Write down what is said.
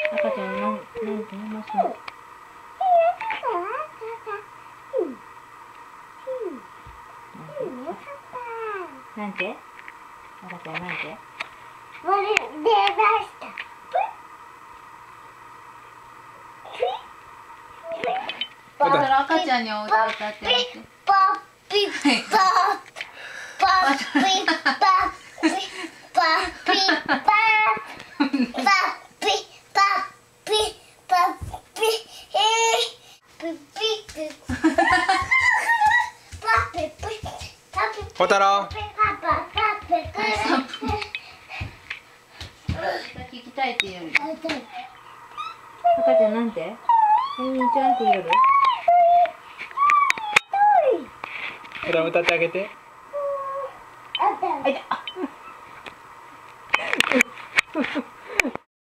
赤ちゃんなんて言いますの？なんて？赤ちゃんなんて？ 出ました。 だから赤ちゃんに歌ってあげて。 パッピッパッパッピッパッピッパッピッパッパッピッパッピッパッピッピッピッパッピッ小太郎。 聞きたいって言うの。赤ちゃんなんて？みんちゃんって言うの？ 小太郎歌ってあげて。 あいた。